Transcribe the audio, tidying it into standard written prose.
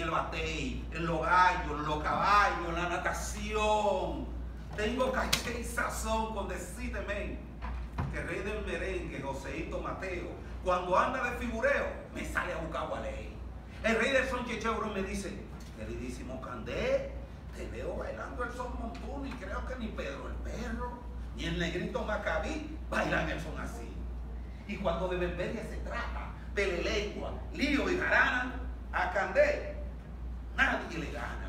el batey, en los gallos, en los caballos, en la natación. Tengo caché y sazón con decirte, men, que el rey del merengue, Joseito Mateo, cuando anda de figureo, me sale a buscar gualey. El rey del son chechebro me dice, queridísimo Candé, te veo bailando el son montuno y creo que ni Pedro el Perro, ni el negrito Macabí bailan el son así. Y cuando de Berberia se trata, de lengua, lío y jarana, a Candé nadie le gana.